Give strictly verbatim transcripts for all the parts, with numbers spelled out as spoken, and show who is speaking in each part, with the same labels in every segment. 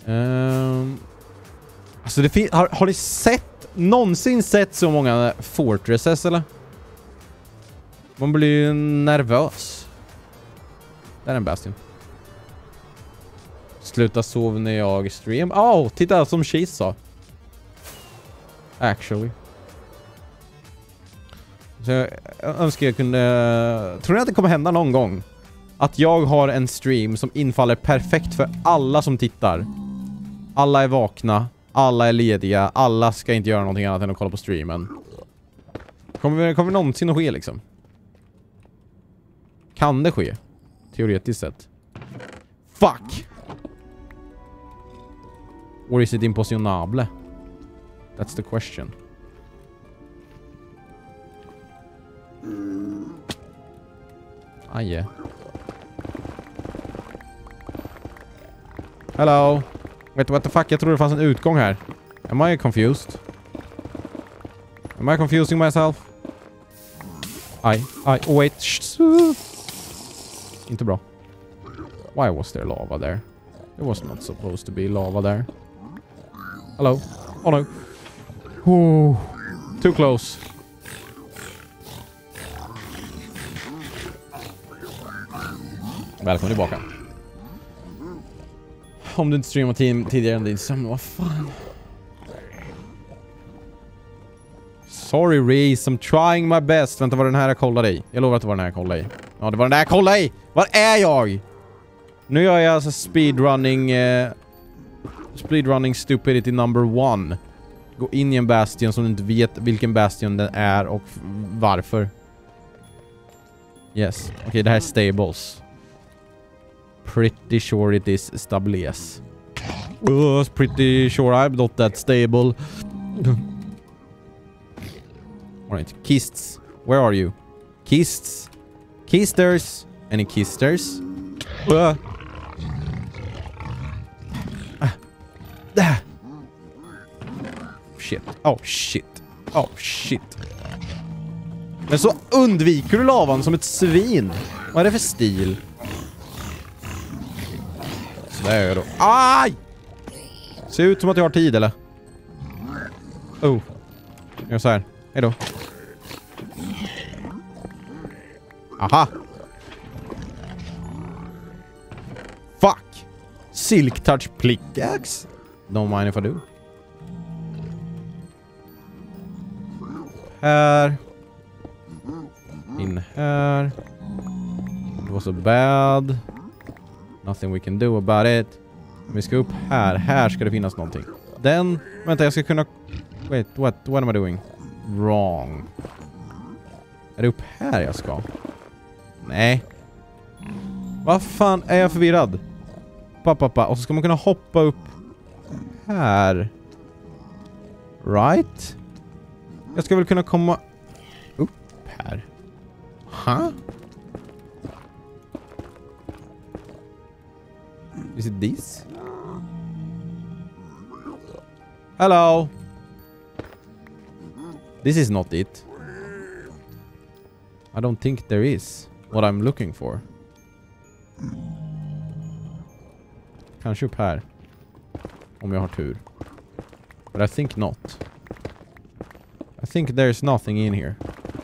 Speaker 1: Um, alltså det fin- har, har ni sett någonsin sett så många fortresses eller? Man blir ju nervös. Där är en bastion. Sluta sova när jag stream. Åh, oh, titta som Cheese sa. Actually. Så jag önskar jag kunde... Tror ni att det kommer hända någon gång? Att jag har en stream som infaller perfekt för alla som tittar. Alla är vakna. Alla är lediga. Alla ska inte göra någonting annat än att kolla på streamen. Kommer, kommer någonsin att ske liksom? Kan det ske? Teoretiskt sett. Fuck! Or is it impossible? That's the question. Aj. Hello. Wait, what the fuck? Jag tror det fanns en utgång här. Am I confused? Am I confusing myself? Aj, aj, oh wait. Shh. Inte bra. Why was there lava there? There was not supposed to be lava there. Hello? Oh no. Ooh. Too close. Välkommen tillbaka. Om du inte streamar tidigare än din sömn, vad fan? Sorry Reese, I'm trying my best. Vänta, var den här jag kollade i? Jag lovar att det var den här jag kollade i. Ja, det var den där jag kollade i! Var är jag? Nu gör jag alltså speedrunning... Eh, speedrunning stupidity number one. Gå in i en bastion som du inte vet vilken bastion den är och varför. Yes. Okej, okay, det här är stables. Pretty sure it is stables. Uh, pretty sure I'm not that stable. Alright, kists. Where are you? Kists. Kisters. Any kisters? Uh. Ah. Ah. Shit. Oh shit. Oh shit. Men så undviker du lavan som ett svin. Vad är det för stil? Så där gör jag då. Aj! Ser ut som att jag har tid, eller? Oh. Jag gör så här. Hej då. Aha. Fuck. Silk touch pickaxe. Don't mind if I do. Här. In här. It was so bad. Nothing we can do about it. Vi ska upp här. Här ska det finnas någonting. Den... Vänta, jag ska kunna... Wait, what, what am I doing? Wrong. Är det upp här jag ska? Nej. Vad fan är jag förvirrad? Pappa, pappa. Och så ska man kunna hoppa upp här. Right? Jag ska väl kunna komma upp här. Huh? Is it this? Hello. This is not it. I don't think there is what I'm looking for. Kanske upp här. Om jag har tur. But I think not. I think there's nothing in here.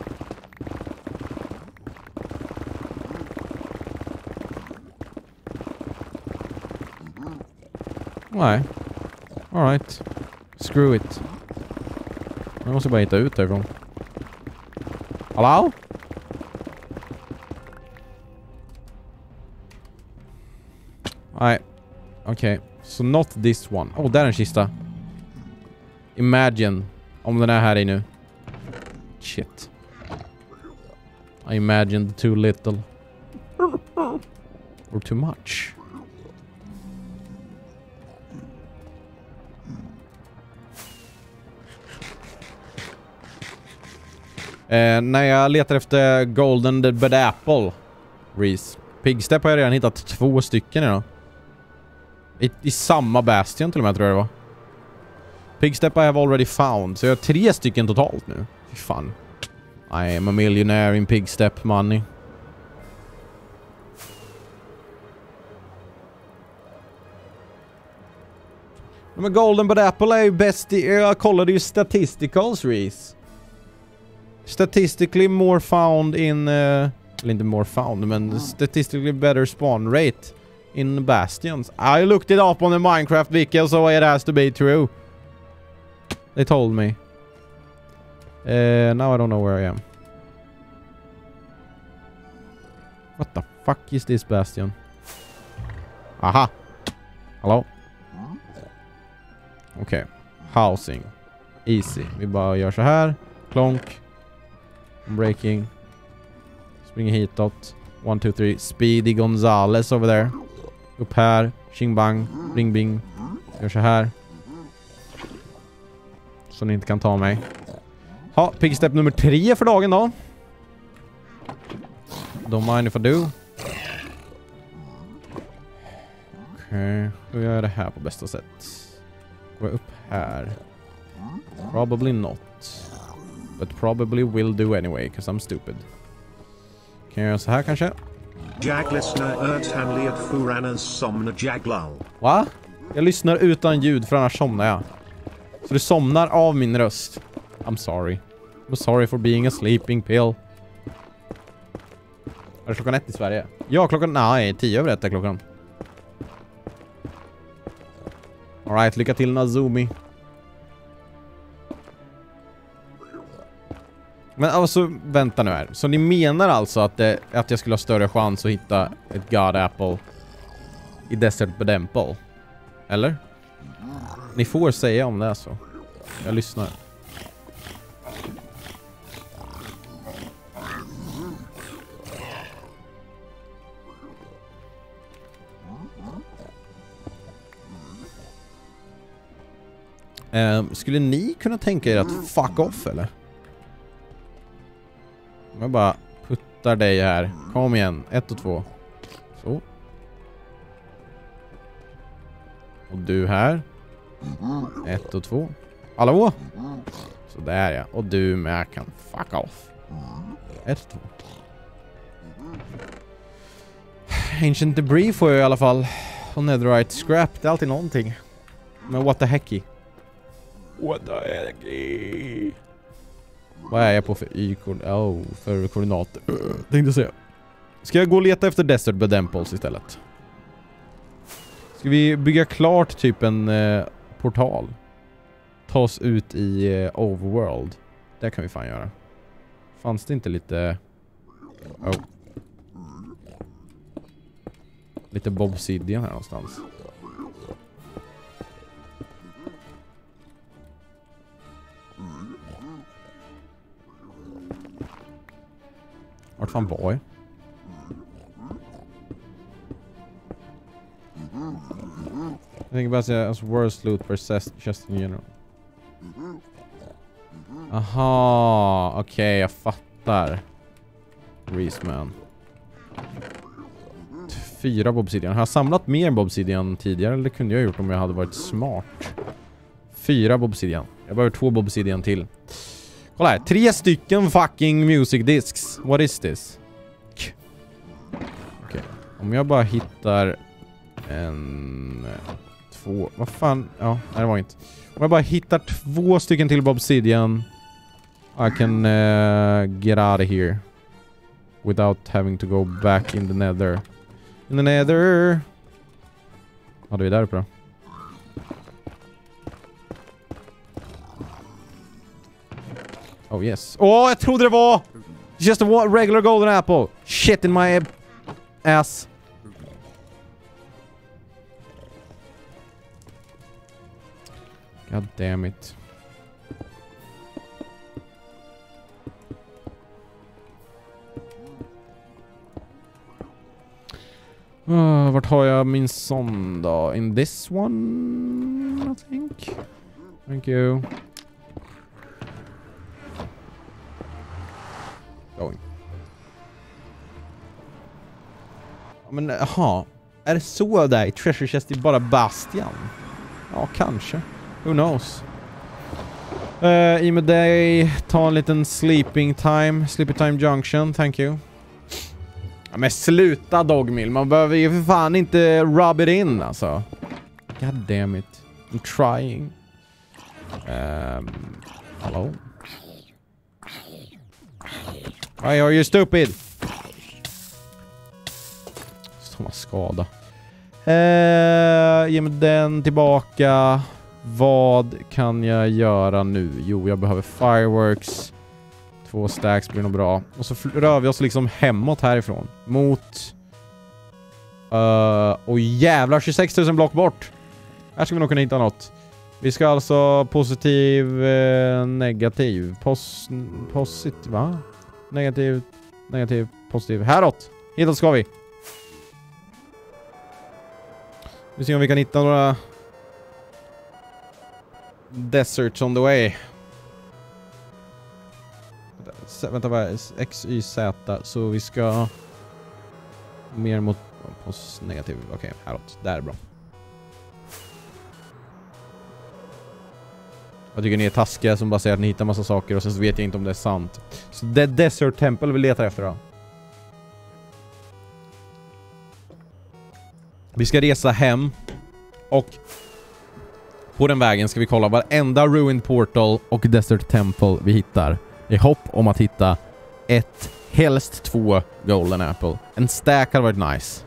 Speaker 1: Nej. Alright. Screw it. Jag måste bara hitta ut därifrån. Hallå? Nej. Okej. Okay. So not this one. Oh, där är en kista. Imagine. Om den är här i nu. Shit. I imagined too little. Or too much. Eh, när jag letar efter Golden the Bad Apple, Reese. Pigstep har jag redan hittat två stycken idag. I, I samma bastion till och med, tror jag det var. Pigstep I have already found. Så jag har tre stycken totalt nu. Fy fan. I am a millionaire in Pigstep money. Men Golden Bud Apple är ju bäst i... Jag kollade ju statisticals, Reese. Statistically more found in... Uh, eller inte more found, men statistically better spawn rate in Bastions. I looked it up on the Minecraft wiki, so it has to be true. They told me. Uh, now I don't know where I am. What the fuck is this Bastion? Aha! Hallå? Okej. Okay. Housing. Easy. Vi bara gör så här. Klonk. Breaking. Springer hitåt. One, two, three. Speedy Gonzales over there. Upp här. Ching bang. Bing bing. Gör så här. Så ni inte kan ta mig. Ha, piggstep nummer tre för dagen då. Don't mind if I do. Okej. Okay. Hur gör jag det här på bästa sätt? Går jag upp här? Probably not. But probably will do anyway, because I'm stupid. Kan jag göra så här kanske?
Speaker 2: Jag lyssnar utan ljud för annars somnar jag lall.
Speaker 1: Va? Jag lyssnar utan ljud för annars somnar jag. Så du somnar av min röst. I'm sorry. I'm sorry for being a sleeping pill. Är det klockan ett i Sverige? Ja, klockan... Nej, tio över ett är klockan. Alright, lycka till Nazumi. Men alltså, vänta nu här. Så ni menar alltså att, det, att jag skulle ha större chans att hitta ett God Apple i Desert Bedemple? Eller? Ni får säga om det är så. Jag lyssnar. Eh, skulle ni kunna tänka er att fuck off, eller? Jag bara puttar dig här. Kom igen. Ett och två. Så. Och du här. Ett och två. Hallå? Så där ja. Och du med kan fuck off. Ett och två. Ancient debris får jag i alla fall. Och netherite scrap. Det är alltid någonting. Men what the hecky? What the hecky? Vad är jag på för y-kord? Oh, för koordinater. Uh, tänkte säga. Ska jag gå och leta efter Desert Bedemples istället? Ska vi bygga klart typ en eh, portal? Ta oss ut i eh, Overworld. Det kan vi fan göra. Fanns det inte lite... Oh. Lite Bobsidian här någonstans. Vart fan var jag? Jag tänker bara säga as worst loot per chest in general. Aha, okej, okay, jag fattar. Reese-man. Fyra Bobsidian. Har jag samlat mer Bobsidian tidigare? Eller kunde jag ha gjort om jag hade varit smart? Fyra Bobsidian. Jag behöver två Bobsidian till. Kolla här, tre stycken fucking music discs. What is this? Okej. Okay. Om jag bara hittar en... Två... Vad fan? Ja, nej, det var inte. Om jag bara hittar två stycken till Bobsidian, I can uh, get out of here. Without having to go back in the nether. In the nether! Vad hade vi där uppe då? Oh yes. Åh, oh, jag trodde det var just a regular golden apple. Shit in my ass. God damn it. Uh, vart har jag min sån då? In this one, I think. Thank you. Going. Men jaha, är det så där? Treasure chest är bara Bastion? Ja, kanske. Who knows? Uh, I med dig, ta en liten sleeping time. Sleeping time junction, thank you. Ja, men sluta Dogmill, man behöver ju för fan inte rub it in alltså. God damn it. I'm trying. Um, hello? Why are you stupid? Såna skada. Eh, ge mig den tillbaka. Vad kan jag göra nu? Jo, jag behöver fireworks. Två stacks blir nog bra. Och så rör vi oss liksom hemåt härifrån. Mot... Uh, och jävlar, tjugosex tusen block bort. Här ska vi nog kunna hitta något. Vi ska alltså positiv, eh, negativ. Pos, positiv, va? Negativ, negativ, positiv. Häråt! Hitåt ska vi. Vi ser om vi kan hitta några deserts on the way. Vänta, vad är X, Y, Z? Så vi ska mer mot pos, negativ. Okej, okay, häråt. Där är bra. Jag tycker ni är taskiga som bara säger att ni hittar massa saker och sen så vet jag inte om det är sant. Så det är Desert Temple vi letar efter då. Vi ska resa hem och på den vägen ska vi kolla varenda Ruined Portal och Desert Temple vi hittar. I hopp om att hitta ett, helst två Golden Apple. En stack hade varit nice.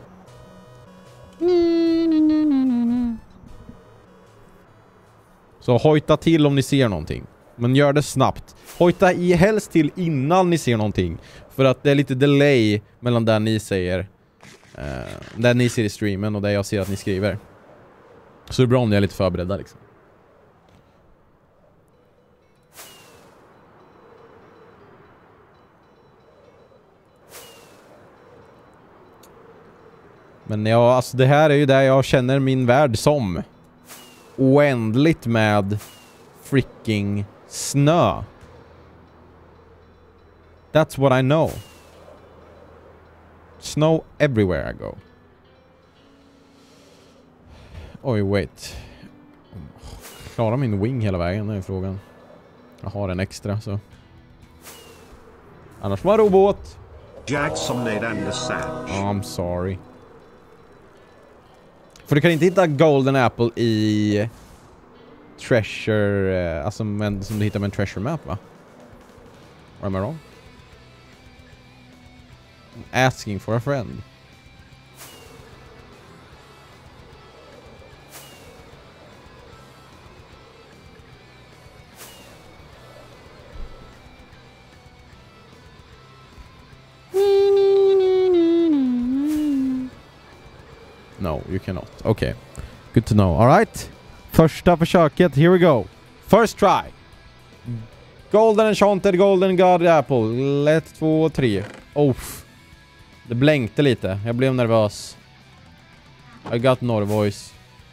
Speaker 1: Så hojta till om ni ser någonting. Men gör det snabbt. Hojta i helst till innan ni ser någonting. För att det är lite delay mellan där ni säger. Uh, där ni ser i streamen och där jag ser att ni skriver. Så det är bra om ni är lite förberedda liksom. Men ja, alltså det här är ju där jag känner min värld som. Oändligt med freaking snö. That's what I know. Snow everywhere I go. Oj, wait. Klarar min wing hela vägen, det är frågan. Jag har en extra, så. Annars var robot.
Speaker 2: Jackson Nade and the Sage.
Speaker 1: Oh, I'm sorry. För du kan inte hitta Golden Apple i Treasure, alltså men, som du hittar med en Treasure Map, va? Or am I wrong? I'm asking for a friend. No, you cannot. Okay. Good to know. All right. Första försöket. Here we go. First try. Golden Enchanted Golden God Apple. Ett, två, tre. Oh. Det blänkte lite. Jag blev nervös. I got no voice.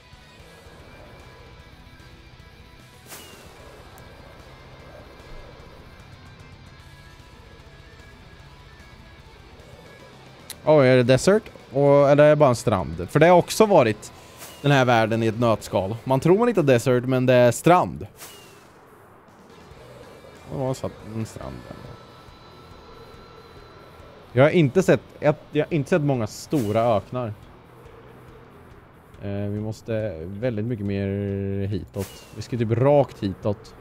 Speaker 1: Oj, är det desert? Och, eller är det bara en strand? För det har också varit den här världen i ett nötskal. Man tror man inte desert, men det är strand. Det var så en strand. Jag har inte sett jag, jag har inte sett många stora öknar. Eh, vi måste väldigt mycket mer hitåt. Vi ska typ rakt hitåt.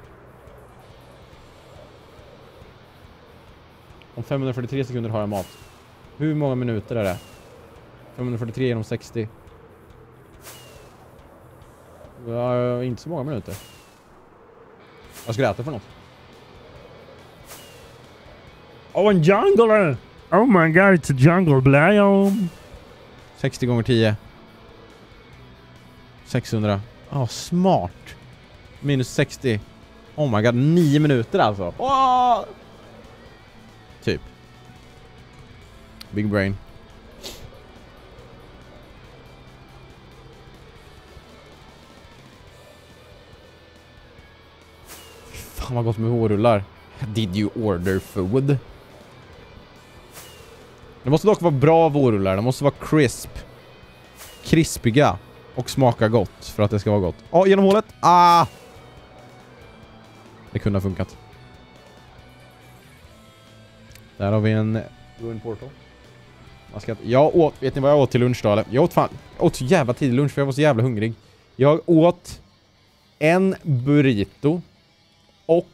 Speaker 1: Om femhundrafyrtiotre sekunder har jag mat. Hur många minuter är det? femhundrafyrtiotre genom sextio. Ja, inte så många minuter. Vad ska jag äta för något?
Speaker 3: Oh, en jungle! Oh my god, it's a jungle biome.
Speaker 1: sextio gånger tio. sexhundra. Ja, oh, smart. Minus sextio. Oh my god, nio minuter alltså. Oh! Typ. Big brain. Fan vad gott med hårrullar. Did you order food? Det måste dock vara bra vårrullar. Det måste vara crisp. Krispiga. Och smaka gott för att det ska vara gott. Ja, oh, genom hålet. Ah! Det kunde ha funkat. Där har vi en Ruined Portal. Man ska, jag åt, vet ni vad jag åt till lunch då? Eller? Jag åt fan, jag åt så jävla tidig lunch för jag var så jävla hungrig. Jag åt en burrito och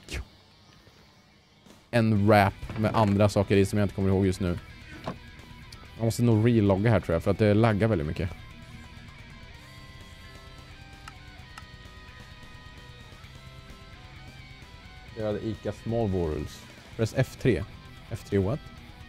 Speaker 1: en wrap med andra saker i som jag inte kommer ihåg just nu. Jag måste nog relogga här tror jag för att det laggar väldigt mycket. Det hade Ica Small Worlds. Press F tre. F tre what?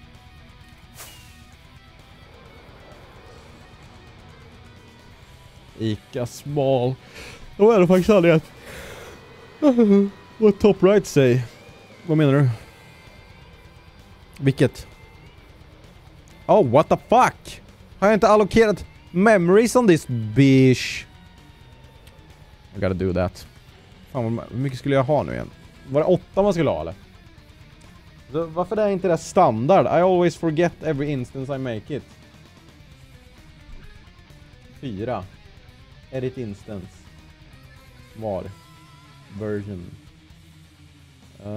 Speaker 1: Ica Small. Då är det faktiskt aldrig att... What top right say? Vad menar du? Vilket? Oh, what the fuck? Har jag inte allokerat memories on this bitch? I gotta do that. Fan, hur mycket skulle jag ha nu igen? Var det åtta man skulle ha, eller? Så varför är inte det standard? I always forget every instance I make it. Fyra. Edit instance. Var? Version. Uh,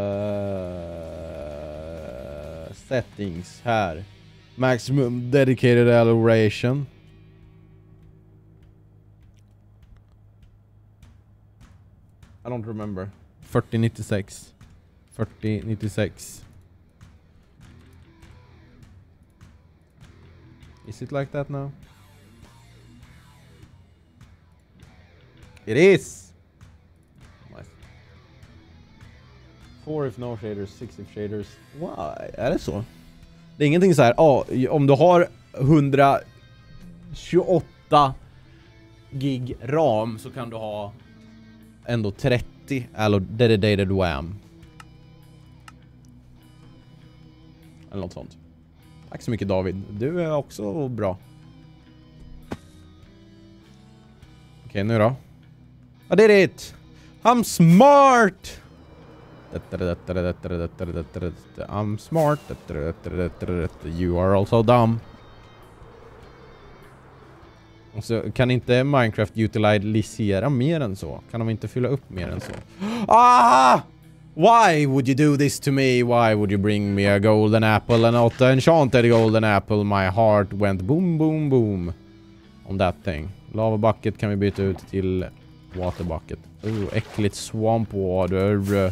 Speaker 1: settings. Här. Maximum dedicated allocation. I don't remember. fyrtio nittiosex. fyrtio nittiosex. Is it like that now? It is! Nice. Four if no shaders, six if shaders. Why? Är det så? Det är ingenting så här. Ja, oh, om du har etthundratjugoåtta gig ram så kan du ha ändå trettio eller dedicated W A M. Eller något sånt. Tack så mycket David. Du är också bra. Okej, okay, nu då. I did it! I'm smart! I'm smart. You are also dumb. Och så kan inte Minecraft utilisera mer än så. Kan de inte fylla upp mer än så? Ah! Why would you do this to me? Why would you bring me a golden apple and not an enchanted golden apple? My heart went boom, boom, boom. On that thing. Lava bucket kan vi byta ut till water bucket. Oh, äckligt swamp water.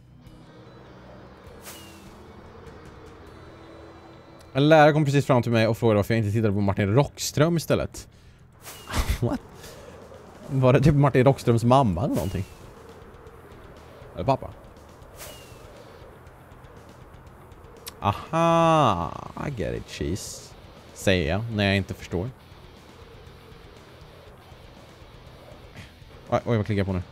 Speaker 1: En lärare kom precis fram till mig och frågade varför jag inte tittade på Martin Rockström istället. What? Var det typ Martin Rockströms mamma eller någonting? Eller pappa? Aha, I get it, cheese. Säger jag när jag inte förstår. Oj, oj vad klickar jag på nu?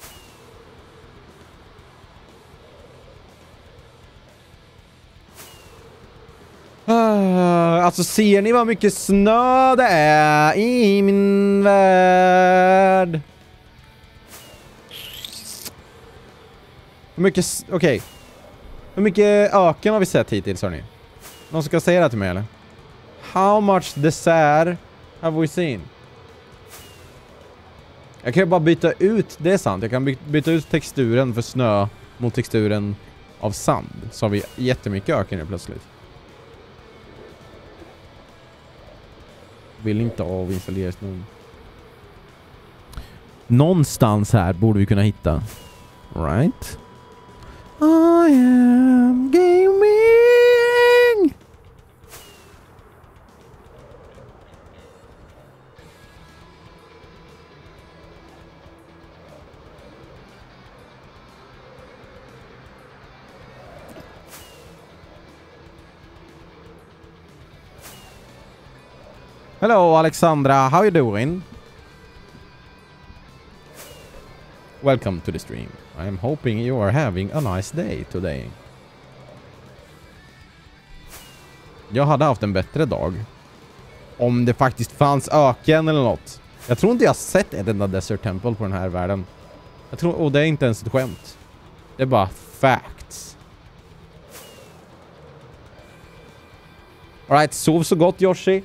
Speaker 1: Uh, alltså ser ni vad mycket snö det är i min värld? Hur mycket... Okej. Okay. Hur mycket öken har vi sett hittills, hörni? Någon ska säga det till mig, eller? How much dessert have we seen? Jag kan ju bara byta ut, det är sant. Jag kan by byta ut texturen för snö mot texturen av sand. Så har vi jättemycket öken nu plötsligt. Vill inte avinstallera snö. Någonstans här borde vi kunna hitta. Right? I am gaming! Hello Alexandra, how you doing? Welcome to the stream. I am hoping you are having a nice day today. Jag hade haft en bättre dag. Om det faktiskt fanns öken eller något. Jag tror inte jag har sett ett enda Desert Temple på den här världen. Jag tror, och det är inte ens ett skämt. Det är bara facts. Alright, sov så gott Yoshi.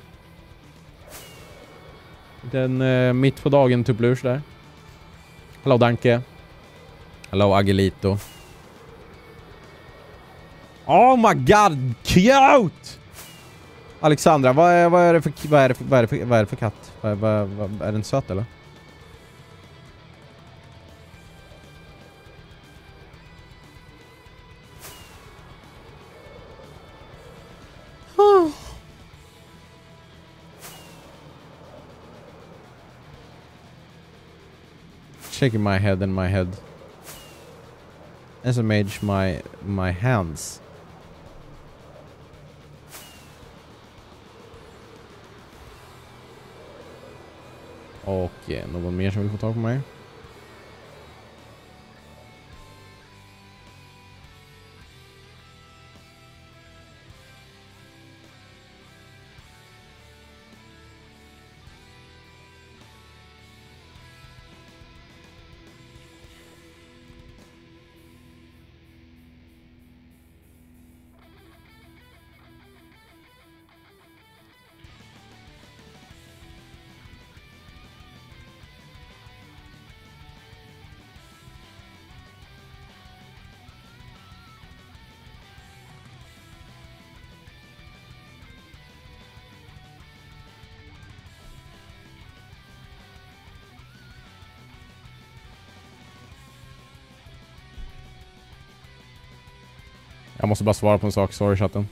Speaker 1: Den uh, mitt på dagen tupplurs där. Hello Danke. Hello Agelito. Oh my god, cute! Alexandra, vad är, vad är det för vad är det för, vad är det för, vad är det för katt? Vad, vad, vad, är den söt eller? shaking my head and my head. S M H my my hands. Och eh, någon mer som vill få tag på mig? Jag måste bara svara på en sak, sorry chatten.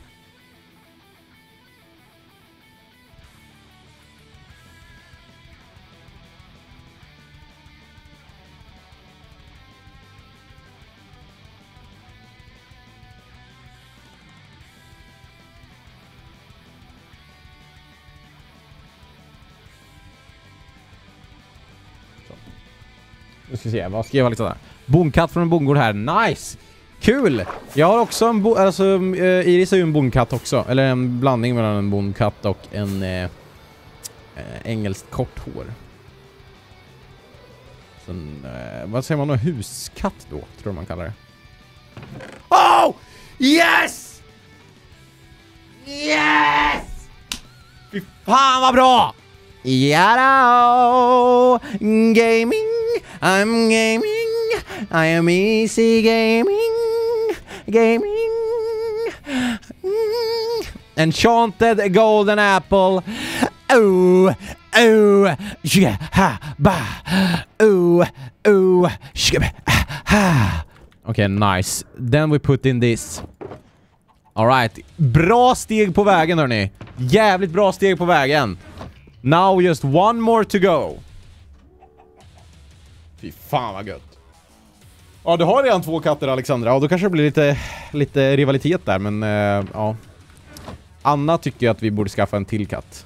Speaker 1: Så. Nu ska vi se, vad skrev jag lite där? Bonkatt från en bondgård här, nice! Kul! Jag har också en bo alltså uh, Iris är ju en bondkatt också. Eller en blandning mellan en bondkatt och en uh, uh, engelskt korthår. Sen, uh, vad säger man då? Huskatt då, tror man kallar det. Oh! Yes! Yes! Fy fan vad bra! Yada! Gaming! I'm gaming! I am easy gaming! Gaming. Mm. Enchanted golden apple. Oh, oh, yeah, ha, ba. Oh, oh, ha. Okay, nice. Then we put in this. All right. Bra steg på vägen, hörni. Jävligt bra steg på vägen. Now just one more to go. Fy fan vad gött. Ja, du har redan två katter, Alexandra. Och då kanske det blir lite, lite rivalitet där. Men uh, ja. Anna tycker att vi borde skaffa en till katt.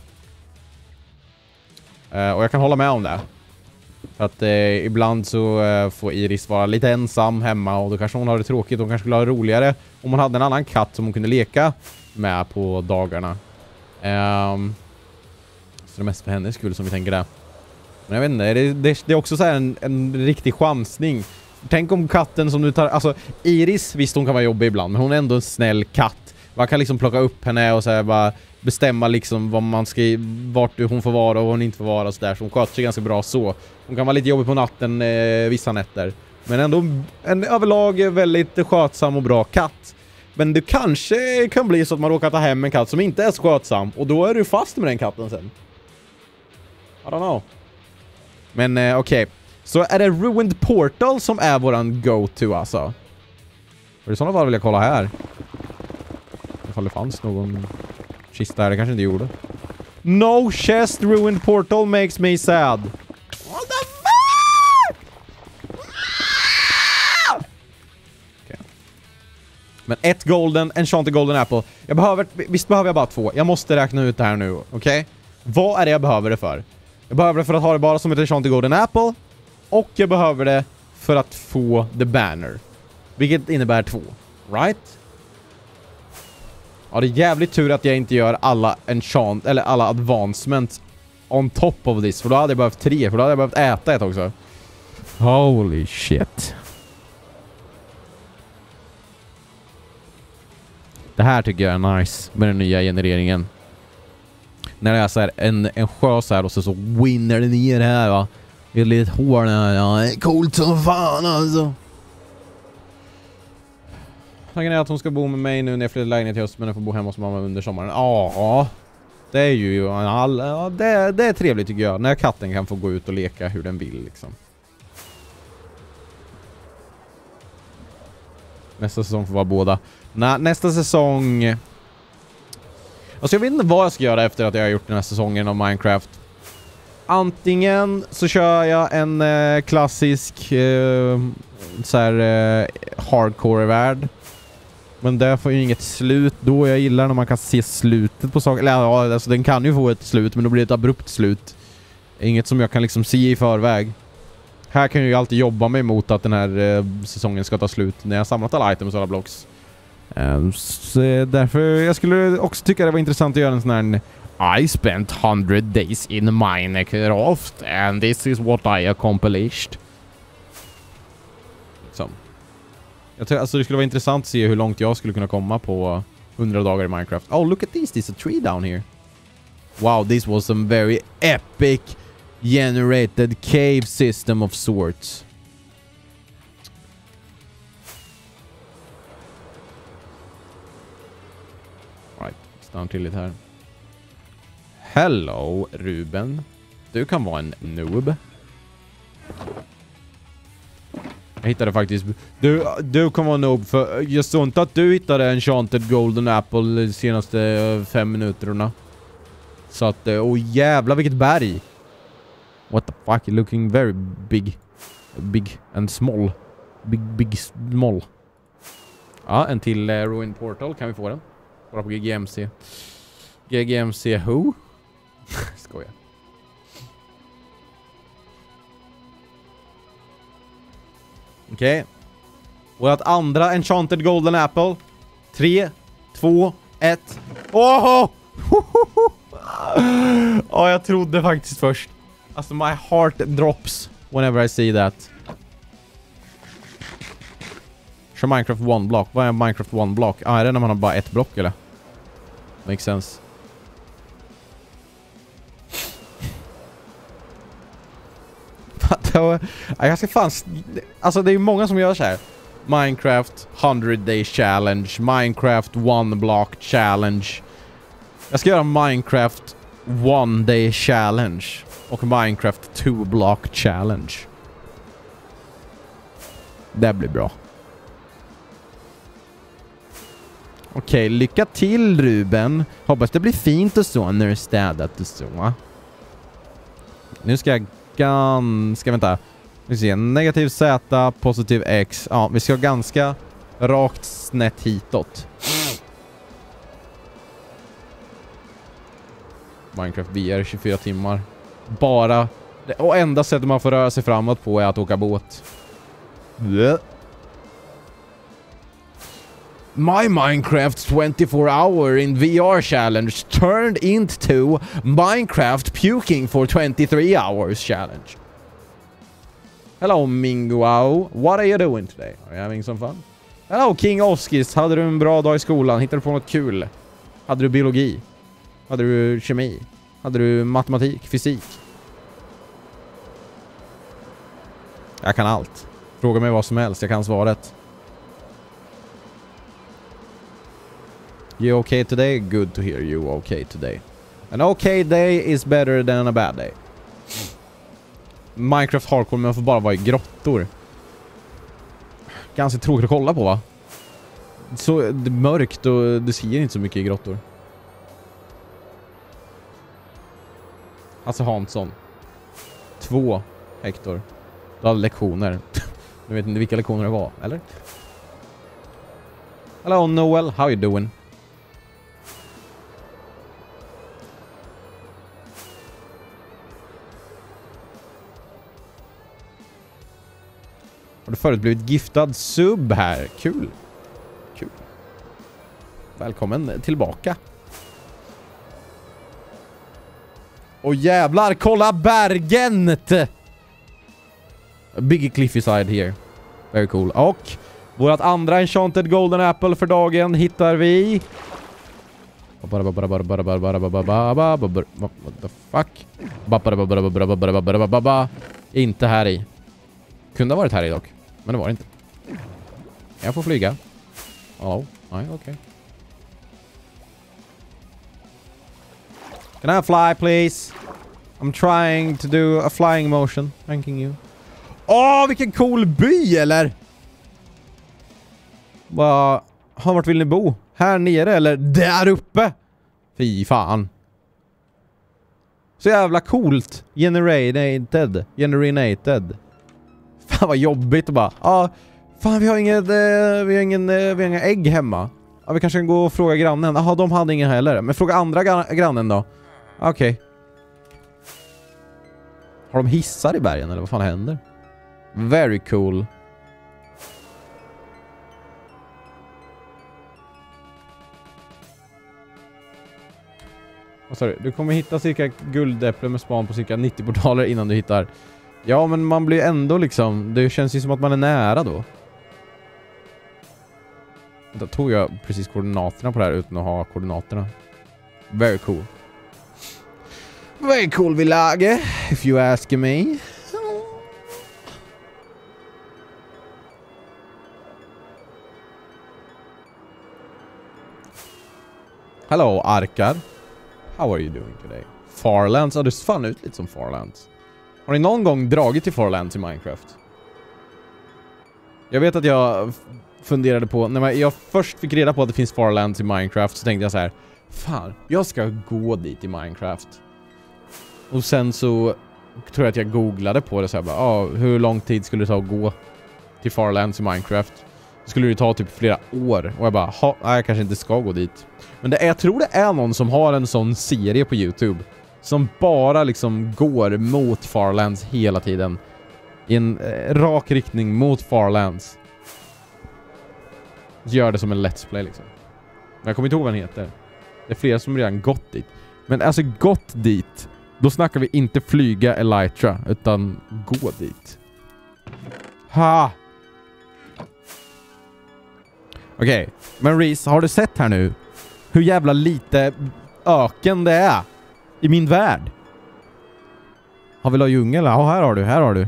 Speaker 1: Uh, och jag kan hålla med om det. För att uh, ibland så uh, får Iris vara lite ensam hemma. Och då kanske hon har det tråkigt. Hon kanske skulle ha det roligare om hon hade en annan katt som hon kunde leka med på dagarna. Um, så det är mest för hennes skull som vi tänker det. Men jag vet inte, det, det, det är också så här en, en riktig chansning. Tänk om katten som du tar... Alltså, Iris, visst hon kan vara jobbig ibland, men hon är ändå en snäll katt. Man kan liksom plocka upp henne och så här bara bestämma liksom vad man ska... Vart hon får vara och vad hon inte får vara och så där. Så hon sköter sig ganska bra så. Hon kan vara lite jobbig på natten eh, vissa nätter. Men ändå en överlag väldigt skötsam och bra katt. Men det kanske kan bli så att man råkar ta hem en katt som inte är så skötsam. Och då är du fast med den katten sen. I don't know. Men eh, okej. Okay. Så är det Ruined Portal som är våran go-to alltså. För i sådana fall vill jag kolla här. Ifall det fanns någon kista här, det kanske inte gjorde. No chest, Ruined Portal makes me sad. What the fuck? Okay. Men ett golden, enchanted golden apple. Jag behöver, visst behöver jag bara två. Jag måste räkna ut det här nu, okej? Okay? Vad är det jag behöver det för? Jag behöver det för att ha det bara som ett enchanted golden apple. Och jag behöver det för att få the banner. Vilket innebär två. Right? Ja, det är jävligt tur att jag inte gör alla enchant eller alla advancements on top of this. För då hade jag behövt tre. För då hade jag behövt äta ett också. Holy shit. Det här tycker jag är nice med den nya genereringen. När det är så här en, en sjö så här och så, så winner det ner här, va. Det är lite hål här, ja. Coolt som fan alltså. Tanken är att hon ska bo med mig nu när jag flyttar lägenhet till höst, men jag får bo hemma hos mamma under sommaren. Ja, det är ju all, ja, det, det är trevligt tycker jag. När katten kan få gå ut och leka hur den vill liksom. Nästa säsong får vara båda. Nä, nästa säsong... Alltså jag vet inte vad jag ska göra efter att jag har gjort den här säsongen av Minecraft. Antingen så kör jag en eh, klassisk eh, så här eh, hardcore-värld. Men det får ju inget slut då. Jag gillar när man kan se slutet på saker. Eller ja, alltså den kan ju få ett slut, men då blir det ett abrupt slut. Inget som jag kan liksom se i förväg. Här kan jag ju alltid jobba mig mot att den här eh, säsongen ska ta slut när jag samlat alla items och alla blocks. Um, så därför jag skulle också tycka det var intressant att göra en sån här I spent hundred days in Minecraft and this is what I accomplished. Så. Jag tror, alltså det skulle vara intressant att se hur långt jag skulle kunna komma på hundra dagar i Minecraft. Oh, look at this. There's a tree down here. Wow, this was some very epic generated cave system of sorts. Right, stanna till lite här. Hello, Ruben. Du kan vara en noob. Jag hittade faktiskt... Du, du kan vara noob för... Jag såg inte att du hittade en Enchanted Golden Apple de senaste fem minuterna. Så att... Åh jävlar vilket berg! What the fuck? Looking very big. Big and small. Big, big, small. Ja, en till uh, Ruin Portal. Kan vi få den? Bara på G G M C. G G M C who? Skojar. Okej. Okay. Vårt andra Enchanted Golden Apple. tre, två, ett. Åh! Ja, jag trodde faktiskt först. Alltså, my heart drops whenever I see that. Kör Minecraft one block. Vad är Minecraft one block? Ah, är det när man har bara ett block, eller? Makes sense. Jag ska fan... Alltså, det är ju många som gör så här. Minecraft hundred day challenge. Minecraft one block challenge. Jag ska göra Minecraft one day challenge. Och Minecraft two block challenge. Det blir bra. Okej, lycka till Ruben. Hoppas det blir fint och så när det är städat och så. Nu ska jag ganska... Vänta. Vi ser negativ Z, positiv X. Ja, vi ska ganska rakt snett hitåt. Minecraft V R tjugofyra timmar. Bara... Och enda sättet man får röra sig framåt på är att åka båt. Yeah. My Minecraft twenty-four hour in V R challenge turned into Minecraft puking for twenty-three hours challenge. Hello Minguao, what are you doing today? Are you having some fun? Hello King Oskis, hade du en bra dag i skolan? Hittade du på något kul? Hade du biologi? Hade du kemi? Hade du matematik, fysik? Jag kan allt. Fråga mig vad som helst, jag kan svaret. You okay today? Good to hear you okay today. An okay day is better than a bad day. Minecraft hardcore, men man får bara vara i grottor. Ganska tråkigt att kolla på, va? Så det är mörkt och det ser inte så mycket i grottor. Alltså Hansson. Två Hector. Du hade lektioner. Du vet inte vilka lektioner det var, eller? Hello Noel, how you doing? Har du förut blivit giftad sub här? Kul. Kul. Välkommen tillbaka. Och jävlar, kolla bergen! Big cliffy side here. Very cool. Och vårat andra Enchanted Golden Apple för dagen hittar vi... What the fuck? Inte här i. Kunde ha varit här i dock. Men det var det inte. Jag får flyga. Hallå? Nej, okej. Okay. Can I fly, please? I'm trying to do a flying motion. Thanking you. Åh, vilken cool by, eller? Vad... Vart vill ni bo? Här nere, eller där uppe? Fy fan. Så jävla coolt. Generated. Generated. Fan vad jobbigt att bara. Ja, ah, fan vi har inget eh, vi har ingen eh, vi har inga ägg hemma. Ja, vi kanske kan gå och fråga grannen. Jaha, de hade ingen heller. Men fråga andra gra- grannen då. Okej. Okay. Har de hissar i bergen eller vad fan händer? Very cool. Vad sa du? Du kommer hitta cirka guldäpple med span på cirka nittio portaler innan du hittar. Ja, men man blir ändå liksom... Det känns ju som att man är nära då. Då tog jag precis koordinaterna på det här utan att ha koordinaterna. Very cool. Very cool village, if you ask me. Hello, Arkar. How are you doing today? Farlands? Ja, det ser fan ut lite som Farlands. Har ni någon gång dragit till Farlands i Minecraft? Jag vet att jag funderade på... När jag först fick reda på att det finns Farlands i Minecraft så tänkte jag så här: fan, jag ska gå dit i Minecraft. Och sen så tror jag att jag googlade på det så här bara, ah, hur lång tid skulle det ta att gå till Farlands i Minecraft? Det skulle det ta typ flera år. Och jag bara, ha, nej, jag kanske inte ska gå dit. Men det är, jag tror det är någon som har en sån serie på YouTube som bara liksom går mot Farlands hela tiden. I en eh, rak riktning mot Farlands. Gör det som en let's play liksom. Men jag kommer inte ihåg vad den heter. Det är flera som redan gått dit. Men alltså gått dit, då snackar vi inte flyga Elytra, utan gå dit. Ha! Okej, okay. Men Reese, har du sett här nu hur jävla lite öken det är i min värld? Har vi la djungel? Ja, här har du, här har du.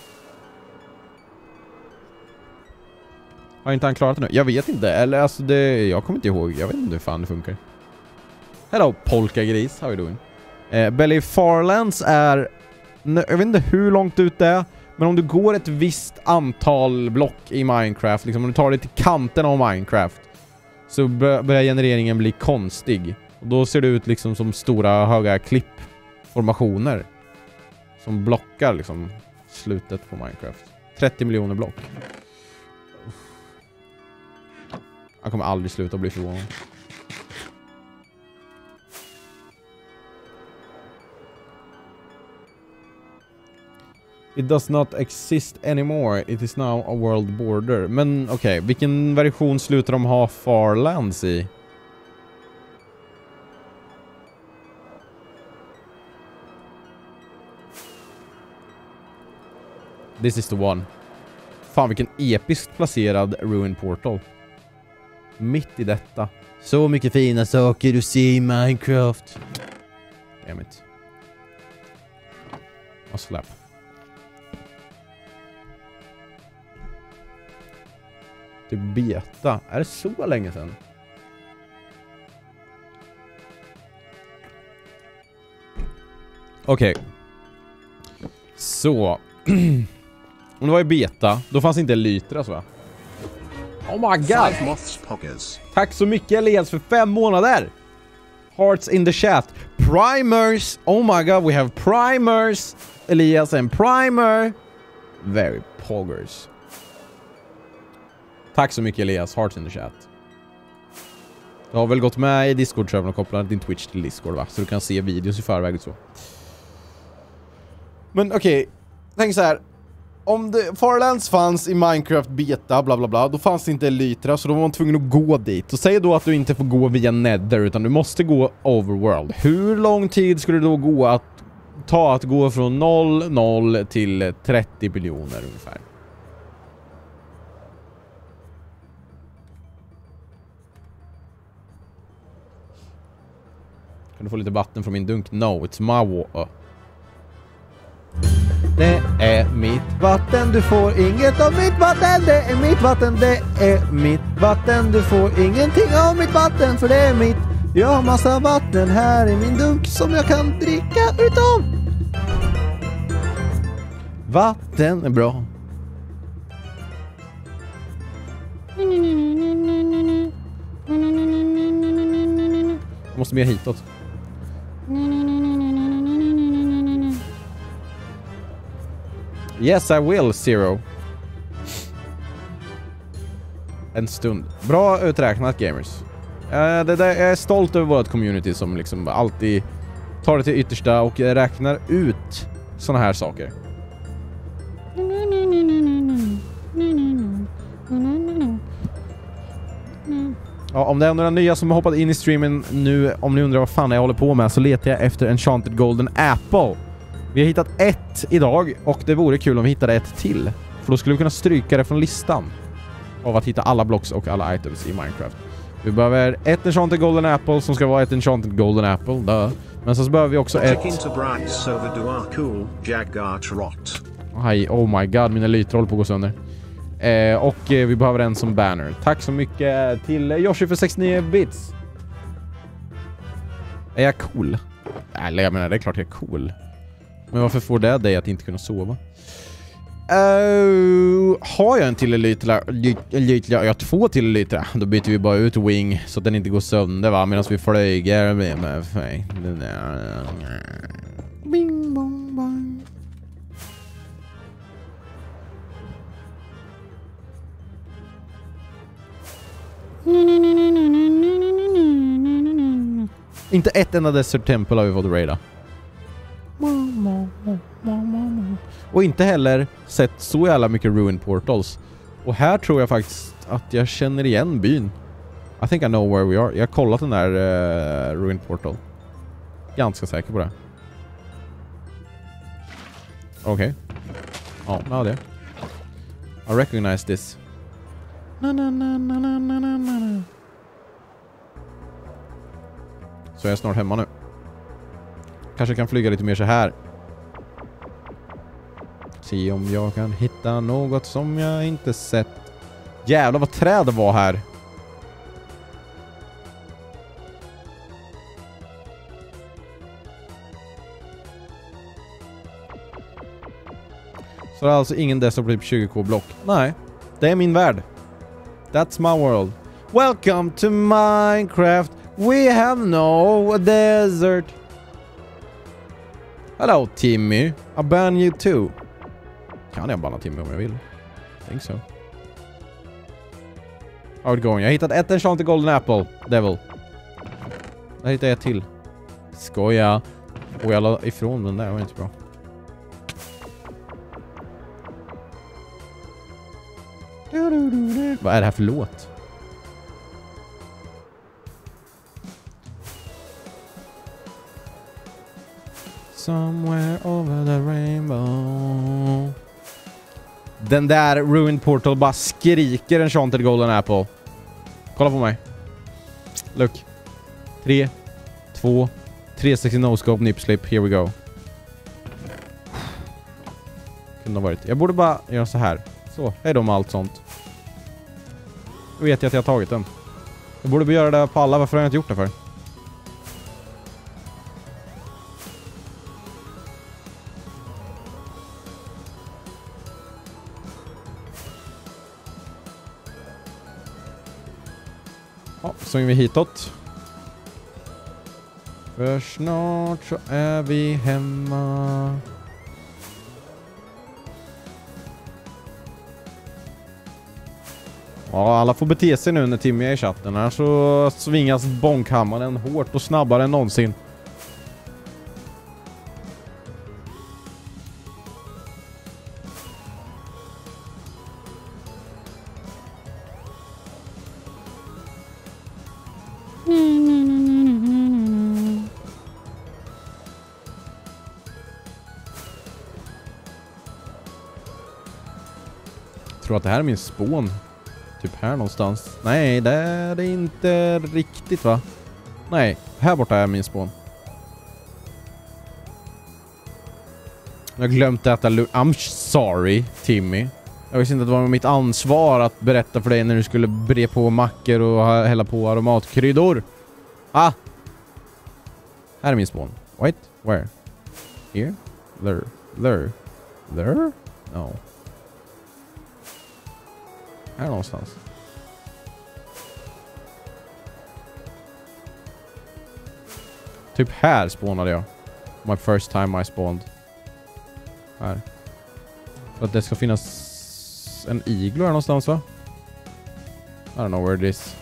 Speaker 1: Har inte han klarat det nu? Jag vet inte, eller alltså det, jag kommer inte ihåg. Jag vet inte hur fan det funkar. Hello, polkagris, how are you doing? Eh, Belly Farlands är... Jag vet inte hur långt ut det är. Men om du går ett visst antal block i Minecraft, liksom om du tar det till kanten av Minecraft, så börjar genereringen bli konstig. Och då ser det ut liksom som stora höga klippformationer som blockar liksom slutet på Minecraft. trettio miljoner block. Jag kommer aldrig sluta bli förvånad. It does not exist anymore. It is now a world border. Men okej, okay, vilken version slutar de ha Farlands i? This is the one. Fan, vilken episkt placerad Ruin Portal. Mitt i detta. Så mycket fina saker du ser i Minecraft. Damn it. Och släpp. Typ beta. Är det så länge sedan? Okej. Okay. Så. Om det var i beta, då fanns inte Elytras, va? Oh my god! Tack så mycket Elias för fem månader! Hearts in the chat. Primers! Oh my god, we have primers! Elias and primer! Very poggers. Tack så mycket Elias, Hearts in the chat. Du har väl gått med i Discord-servern och kopplat din Twitch till Discord, va? Så du kan se videos i förväg och så. Men okej, okay. Tänk så här. Om det, Farlands fanns i Minecraft beta, bla bla bla, då fanns det inte Elytra, så då var man tvungen att gå dit. Och säg då att du inte får gå via Nether, utan du måste gå Overworld. Hur lång tid skulle det då gå att ta att gå från noll noll till trettio miljoner ungefär? Kan du få lite vatten från min dunk? No, it's my water. Det är mitt vatten, du får inget av mitt vatten. Det är mitt vatten, det är mitt vatten. Du får ingenting av mitt vatten, för det är mitt. Jag har massa vatten här i min dunk som jag kan dricka utav. Vatten är bra. Jag måste mer hitåt. Yes, I will, Zero. En stund. Bra uträknat, gamers. Uh, det där, jag är stolt över vårt community som liksom alltid tar det till yttersta och räknar ut såna här saker. Ja, om det är några nya som har hoppat in i streamen nu, om ni undrar vad fan jag håller på med, så letar jag efter Enchanted Golden Apple. Vi har hittat ett idag och det vore kul om vi hittade ett till. För då skulle vi kunna stryka det från listan av att hitta alla blocks och alla items i Minecraft. Vi behöver ett Enchanted Golden Apple som ska vara ett Enchanted Golden Apple, duh. Men så behöver vi också ett... Aj, oh my god, mina lyter håller på att gå sönder. Eh, och eh, vi behöver en som banner. Tack så mycket till Yoshi för sextionio bits. Är jag cool? Eller jag menar, det är klart jag är cool. Men varför får det dig att inte kunna sova? Uh, har jag en till elytra? Jag har två till elytra. Då byter vi bara ut wing så att den inte går sönder, va? Medan vi flyger med med bing bong bong. Inte ett enda Desert Temple har vi fått raida. Och inte heller sett så jävla mycket Ruin Portals. Och här tror jag faktiskt att jag känner igen byn. I think I know where we are. Jag har kollat den där uh, Ruin Portal. Ganska säker på det. Okej. Okay. Ja, ja det. I recognize this. Na, na, na, na, na, na, na. Så jag är snart hemma nu. Kanske kan flyga lite mer så här. Se om jag kan hitta något som jag inte sett. Jävlar vad träd det var här. Så det är alltså ingen desert på tjugo K block. Nej, det är min värld. That's my world. Welcome to Minecraft. We have no desert. Hello Timmy. I ban you too. Kan jag banna Timmy om jag vill? Think so. How it going? Jag har hittat ett Enchanted Golden Apple. Devil. Där hittade jag ett till. Skoja. Och jag la ifrån den där. Det var inte bra. Vad är det här för låt? Somewhere over the rainbow. Den där Ruined Portal bara skriker Enchanted Golden Apple. Kolla på mig. Look. tre, två, tre sextio no-scope, nip-slip. Here we go. Kunde ha varit. Jag borde bara göra så här. Så, hej då med allt sånt. Då vet jag att jag har tagit den. Jag borde göra det på alla. Varför har jag inte gjort det för? Ja, så är vi hitåt. För snart så är vi hemma. Ja, alla får bete sig nu när Timmy är i chatten. Här så svingas bonkhammaren hårt och snabbare än någonsin. Jag tror att det här är min spån. Typ här någonstans. Nej, det är det inte riktigt, va? Nej, här borta är min spån. Jag har glömt att äta lu- I'm sorry, Timmy. Jag visste inte att det var mitt ansvar att berätta för dig när du skulle bre på mackor och hälla på aromatkryddor. Ah! Här är min spån. Wait, where? Here? There? There? There? No. Här någonstans. Typ här spawnade jag. My first time I spawned. Här. För att det ska finnas en iglo här någonstans, va? I don't know where it is.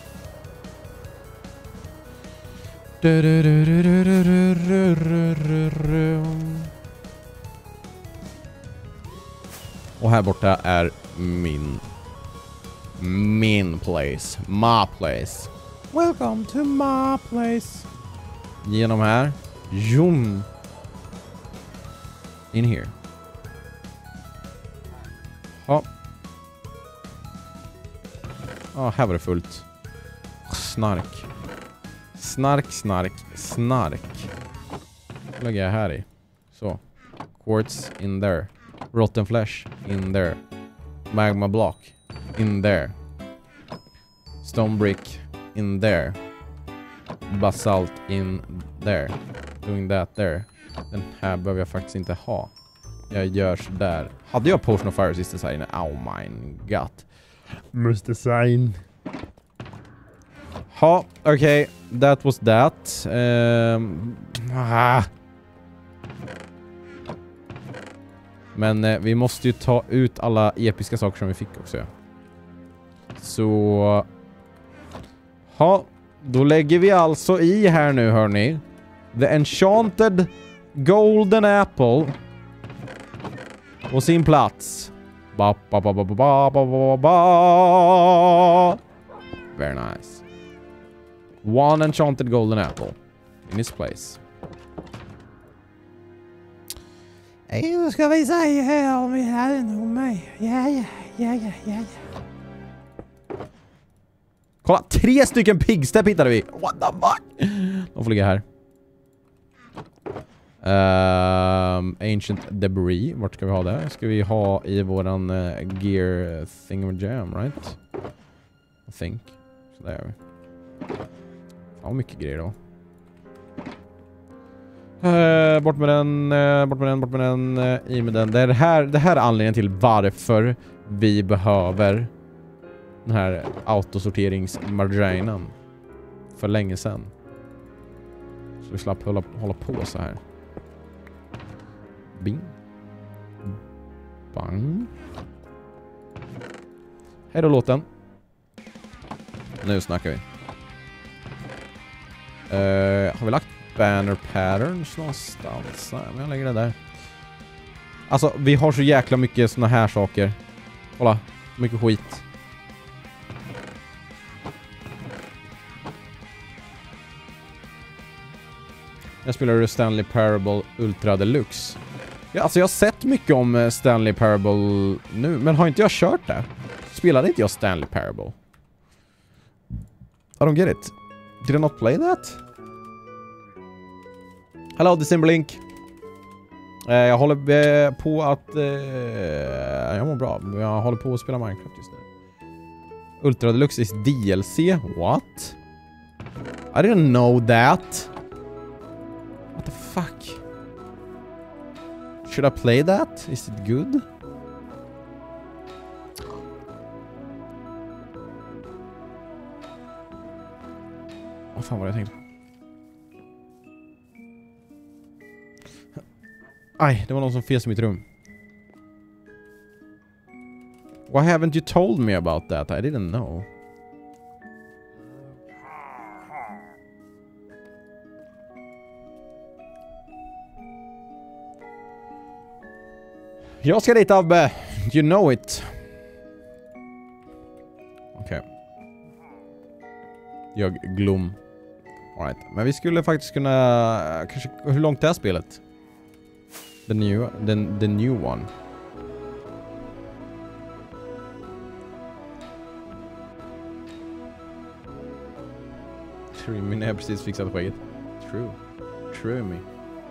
Speaker 1: Och här borta är min min place. My place. Welcome to my place. Genom här. Zoom. In here. Ja. Ja, här var det fullt. Snark. Snark, snark, snark. Vad lägger jag här i? Så. Quartz in there. Rotten flesh in there. Magma block in there. Stone brick in there. Basalt in there. Doing that there. Den här behöver jag faktiskt inte ha. Jag gör så där. Hade jag Potion of Fire Resistance här inne? Oh my god.
Speaker 3: Must sign.
Speaker 1: Ha, okej. Okay. That was that. Um, ah. Men eh, vi måste ju ta ut alla episka saker som vi fick också. Så... Ha, då lägger vi alltså i här nu, hörni. The Enchanted Golden Apple. På sin plats. Ba, ba, ba, ba, ba, ba, ba, ba. Very nice. One Enchanted Golden Apple. In its place. Nu ska vi se här om vi hade nog med. Ja, ja, ja, ja, ja, ja. Kolla, tre stycken pigstep hittade vi. What the fuck? De får ligga här. Um, ancient debris. Vart ska vi ha det? Ska vi ha i våran uh, gear thingamajam, right? I think. Så där är vi. Fan, mycket grejer då. Uh, bort med den, uh, bort med den, bort med den, uh, i med den. Det, är det, här, det här är anledningen till varför vi behöver den här autosorteringsmarginen för länge sedan. Så vi slapp hålla, hålla på så här. Bing. Bang. Hej då låten. Nu snackar vi. Uh, har vi lagt banner patterns någonstans? Nej, men jag lägger det där. Alltså, vi har så jäkla mycket såna här saker. Kolla, mycket skit. Jag spelar Stanley Parable Ultra Deluxe. Ja, alltså jag har sett mycket om Stanley Parable nu, men har inte jag kört det? Spelade inte jag Stanley Parable? I don't get it. Did I not play that? Hello, The Simblink. Eh, jag håller eh, på att... Eh, jag mår bra. Jag håller på att spela Minecraft just nu. Ultra Deluxe is D L C. What? I didn't know that. What the fuck? Should I play that? Is it good? Vad fan var det jag tänkte? Aj, det var någon som fes i mitt rum. Why haven't you told me about that? I didn't know. Jag ska dit, Abbe. You know it. Okej. Okay. Jag glöm. All right. Men vi skulle faktiskt kunna... Kanske, hur långt är spelet? The new, the, the new one. True, min är precis fixat skägget. True. True me.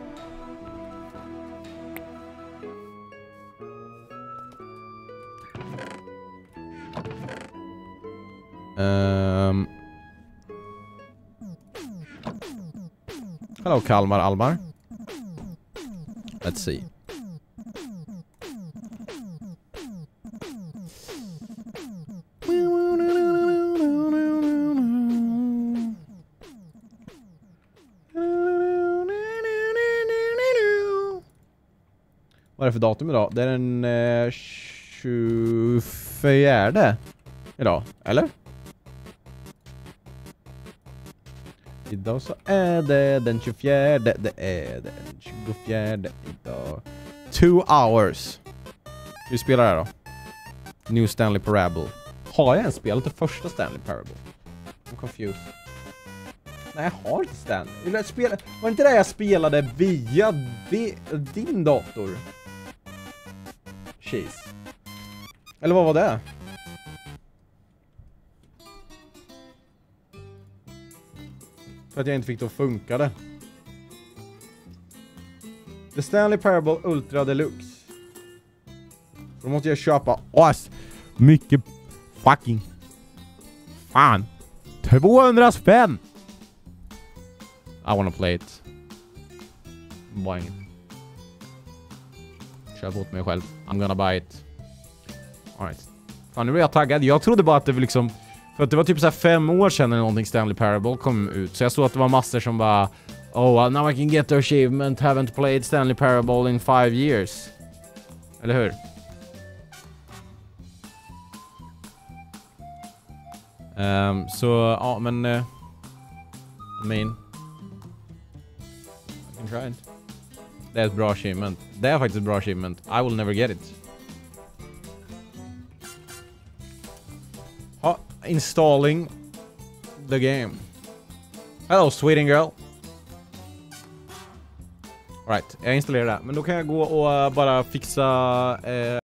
Speaker 1: Um. Hello, Kalmar Almar. Let's see. Vad är det för datum idag? Det är den eh, tjugofjärde idag, eller? Idag så är det den tjugofjärde. Det är den tjugofjärde idag. Two hours. Vi spelar här då. New Stanley Parable. Har jag ens spelat det första Stanley Parable? I'm confused. Nej, jag har inte Stanley. Vill jag spela? Var det inte det jag spelade via di din dator? Cheese. Eller vad var det? För att jag inte fick det att funka det. The Stanley Parable Ultra Deluxe. Då måste jag köpa oss mycket fucking fan. tvåhundra spänn. I wanna play it. Buying. Köp åt mig själv. I'm gonna buy it. Alright. Fan, nu är jag taggad. Jag trodde bara att det var liksom... För att det var typ så här fem år sedan när någonting Stanley Parable kom ut. Så jag såg att det var massor som bara... Oh, now I can get the achievement. Haven't played Stanley Parable in five years. Eller hur? Um, så, ja, men... Uh, I mean... I can try it. Det är ett bra achievement. Det är faktiskt ett bra achievement. I will never get it. Ha, installing the game. Hello, sweeting girl. Right, jag installerar det. Men då kan jag gå och uh, bara fixa... Uh,